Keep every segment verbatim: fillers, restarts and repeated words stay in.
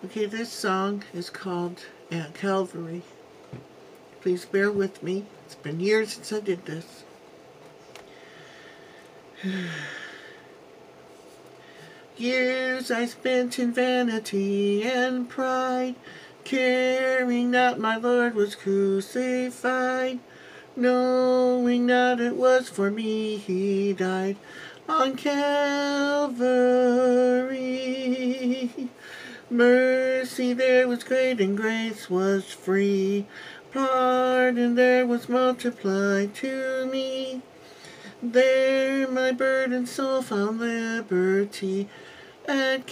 Okay, this song is called At Calvary. Please bear with me. It's been years since I did this. Years I spent in vanity and pride, caring that my Lord was crucified, knowing that it was for me He died on Calvary. Mercy there was great and grace was free. Pardon there was multiplied to me. There my burdened soul found liberty at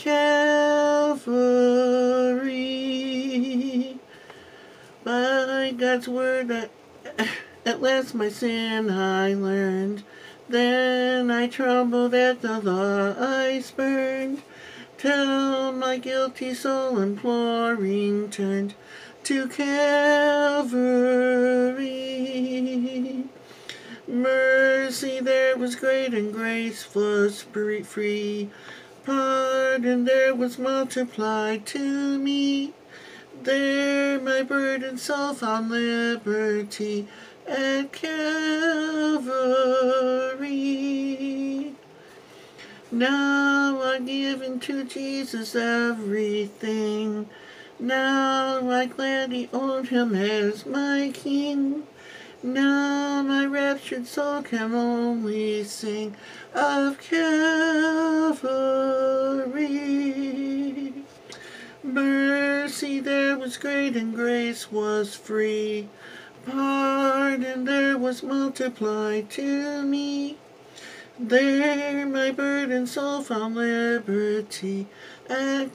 Calvary. By God's word at, at last my sin I learned. Then I trembled at the law I spurned, till my guilty soul imploring turned to Calvary. Mercy there was great and grace was free. Pardon there was multiplied to me. There my burdened soul found liberty at Calvary. Now I give unto Jesus everything. Now I gladly own him as my King. Now my raptured soul can only sing of Calvary. Mercy there was great and grace was free. Pardon there was multiplied to me. There my burdened soul found liberty at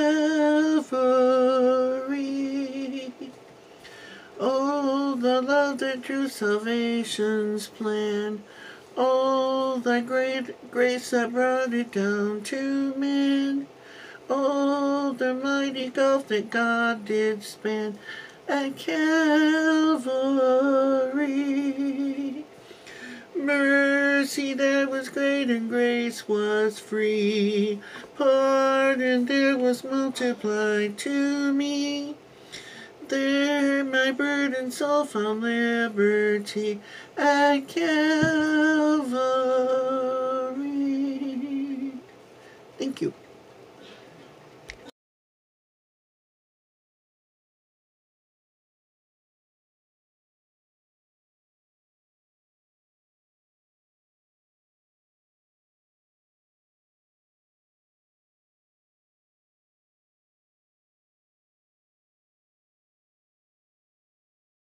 Calvary. Oh, the love that drew salvation's plan. Oh, thy great grace that brought it down to man. Oh, the mighty gulf that God did span at Calvary. Mercy there was great and grace was free. Pardon there was multiplied to me. There my burdened soul found liberty at Calvary. Thank you.